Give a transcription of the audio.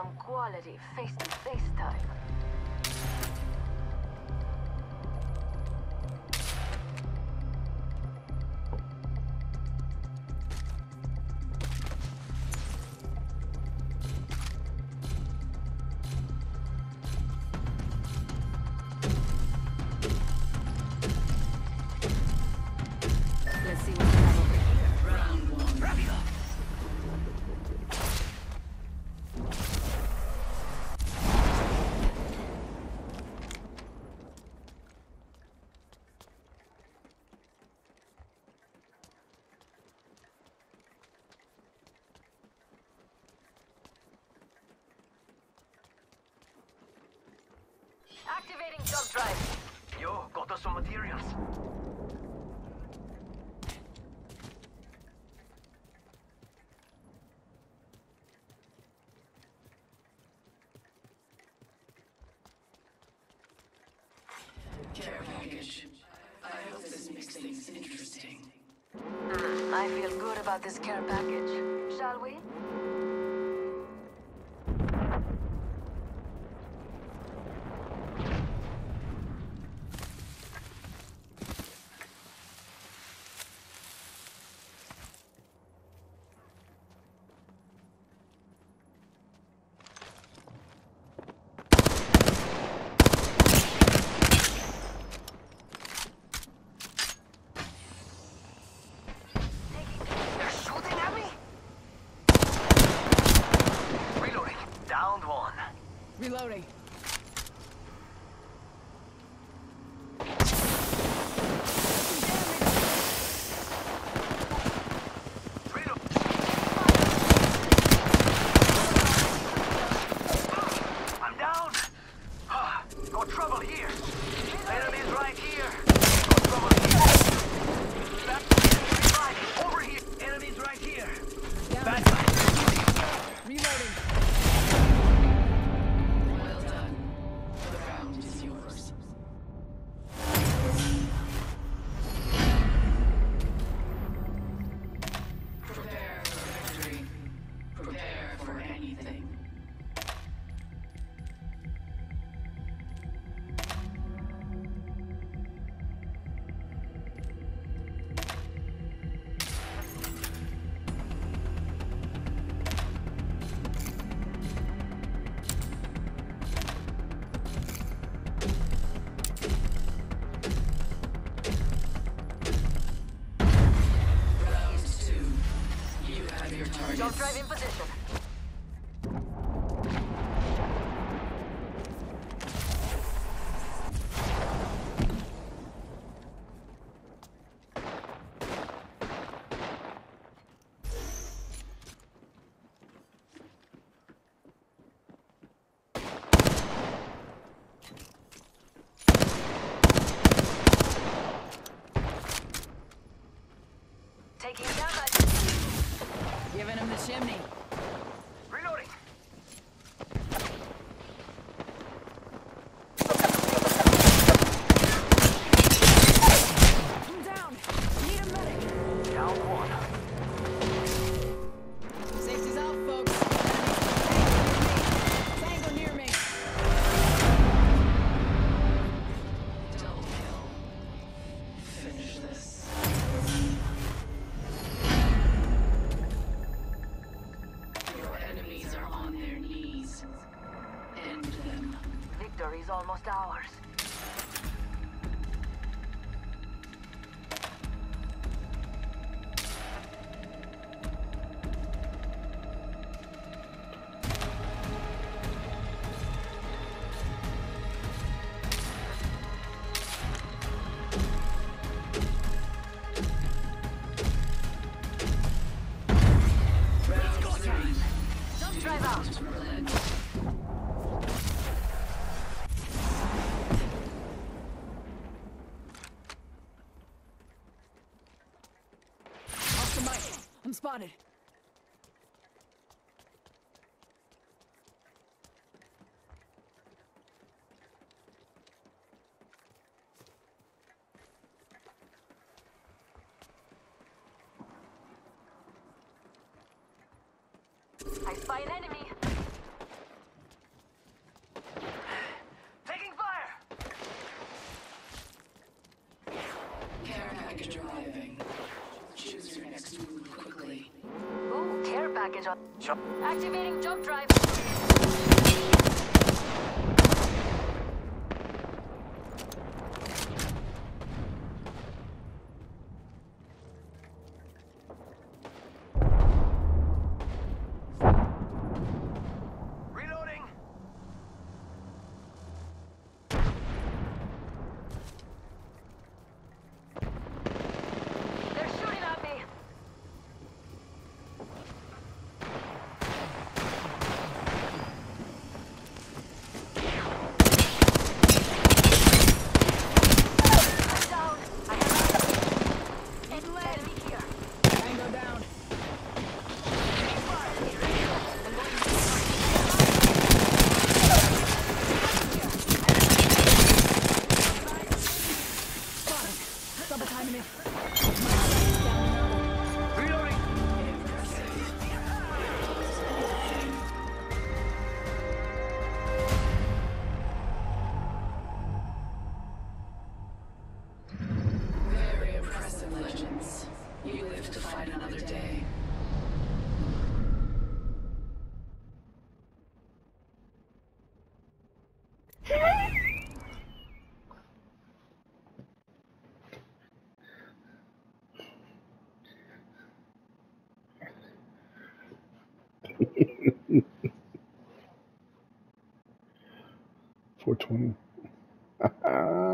some quality face-to-face time. Let's see what we have over here. Round one. Wrap it up. Activating jump drive. Yo, got us some materials. Care package. I hope this makes things interesting. I feel good about this care package. Shall we? They're shooting at me? Reloading. Downed one. Reloading. Reload. I'm down. Got trouble here. Enemies right here. Got trouble here. Back. Right. Over here. Enemies right here. Down. Bad guy. Reloading. Well done. The round is yours. Prepare for victory. Prepare for anything. Round two. You have your targets. Jump drive in position. Taking damage. Giving him the chimney. Reloading. I'm down. Need a medic. Down one. Safety's out, folks. Tango near me. Double kill. Finish this. Your enemies are on their knees. End them. Victory's almost ours. Round three. Jump drive out. Rellik. Off the mic. I'm spotted. I spy an enemy. on. Activating jump drive. Reloading. They're shooting at me. I'm down. I have enemy here. Tango down. Spotted. Double timing it. Reloading. Very impressive, Legends. You live to fight another day. $420.